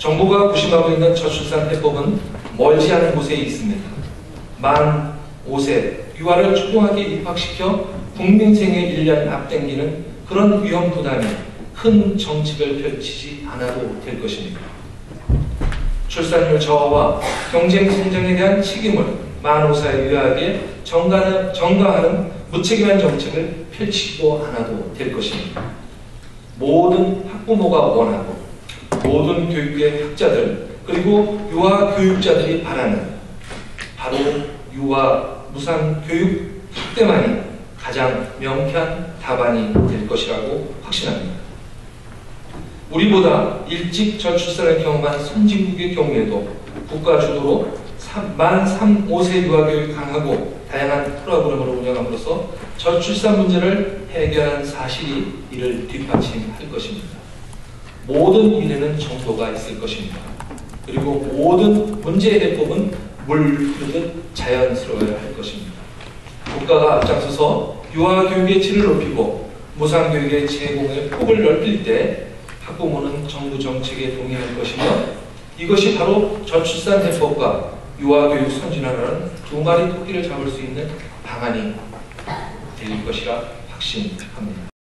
정부가 구심하고 있는 저출산 해법은 멀지 않은 곳에 있습니다. 만 5세 유아를 초등학교에 입학시켜 국민생애 1년 앞당기는 그런 위험 부담이 큰 정책을 펼치지 않아도 될 것입니다. 출산율 저하와 경쟁 성장에 대한 책임을 만 5세 유아에게 전가하는 무책임한 정책을 펼치지도 않아도 될 것입니다. 모든 학부모가 원하고 모든 교육계 학자들 그리고 유아 교육자들이 바라는 바로 유아 무상교육 확대만이 가장 명쾌한 답안이 될 것이라고 확신합니다. 우리보다 일찍 저출산을 경험한 선진국의 경우에도 국가 주도로 만 5세 유아교육 강하고 다양한 프로그램을 운영함으로써 저출산 문제를 해결한 사실이 이를 뒷받침할 것입니다. 모든 일에는 정도가 있을 것입니다. 그리고 모든 문제 해법은 물 흐르듯 자연스러워야 할 것입니다. 국가가 앞장서서 유아교육의 질을 높이고 무상교육의 제공의 폭을 넓힐 때 학부모는 정부 정책에 동의할 것이며 이것이 바로 저출산 해법과 유아교육 선진화라는 두 마리 토끼를 잡을 수 있는 방안이 될 것이라 확신합니다.